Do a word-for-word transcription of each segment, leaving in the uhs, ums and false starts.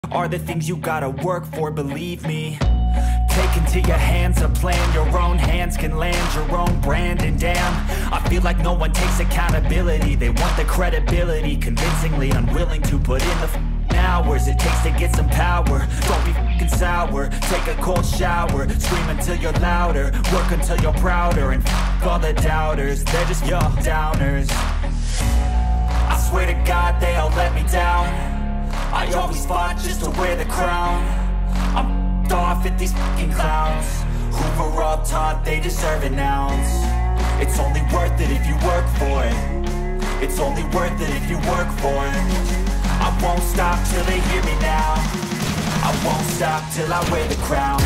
are the things you gotta work for, believe me. Take into your hands a plan, your own hands can land your own brand. And damn, I feel like no one takes accountability. They want the credibility, convincingly unwilling to put in the f***ing hours it takes to get some power. Don't be f***ing sour, take a cold shower, scream until you're louder, work until you're prouder. And f*** all the doubters, they're just your downers. I swear to God they all let me down. I always fought just to wear the crown. I'm off at these fucking clowns who were all taught they deserve an ounce. It's only worth it if you work for it. It's only worth it if you work for it. I won't stop till they hear me now. I won't stop till I wear the crown.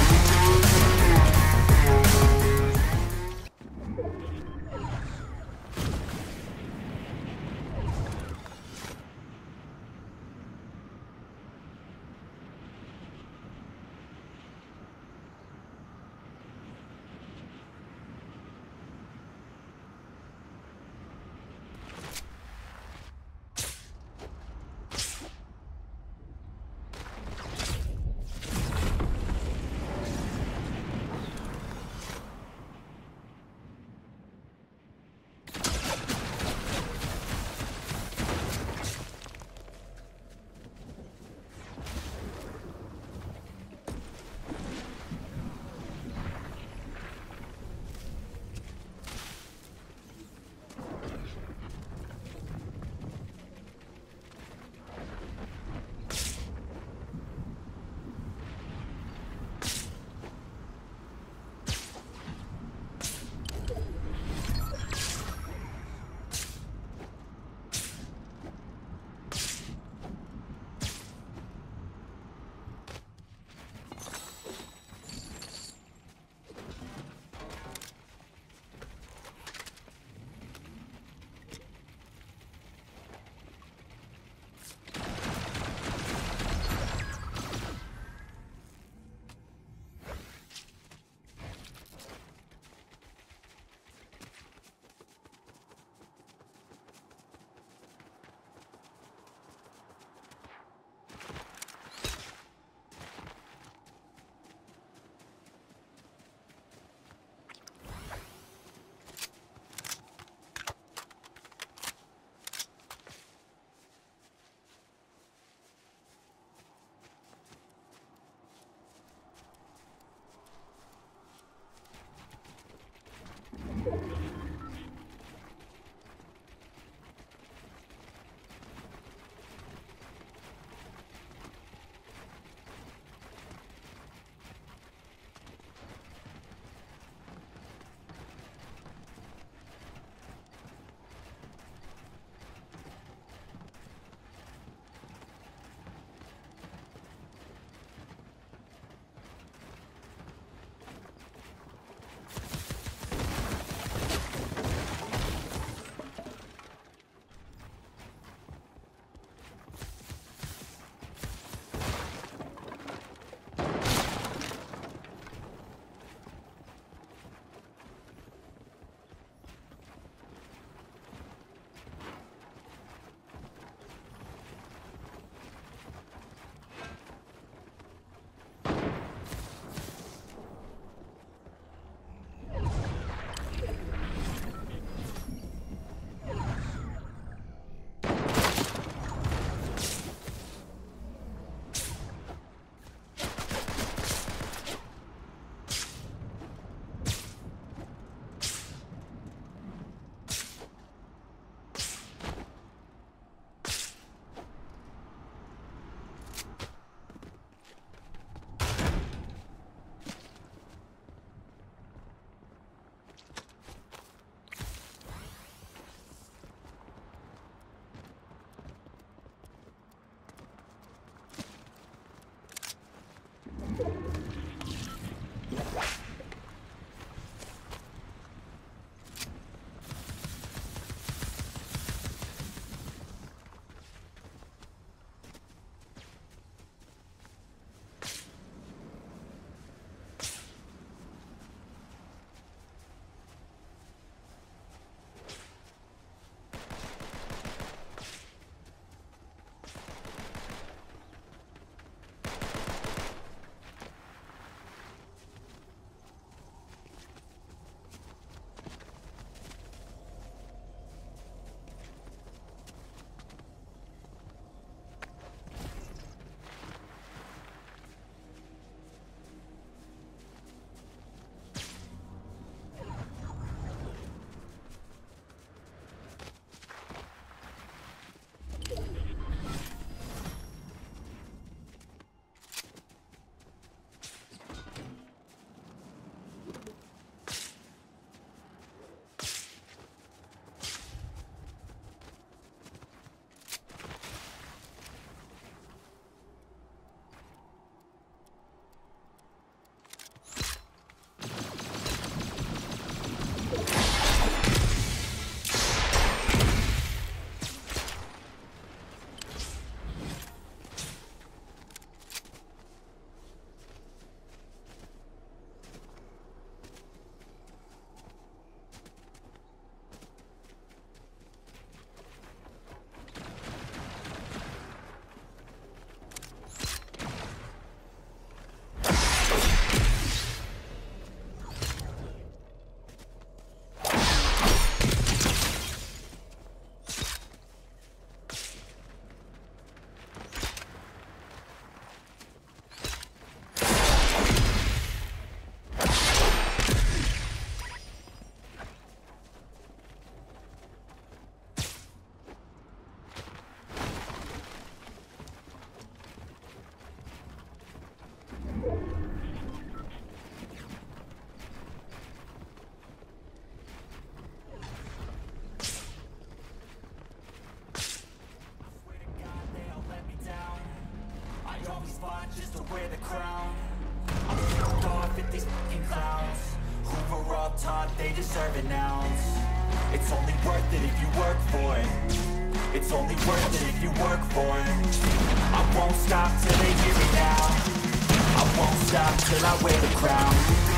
fought just to wear the crown. I'm pissed off at these fucking clowns who were all taught they deserve an ounce. It's only worth it if you work for it. It's only worth it if you work for it. I won't stop till they hear me now. I won't stop till I wear the crown.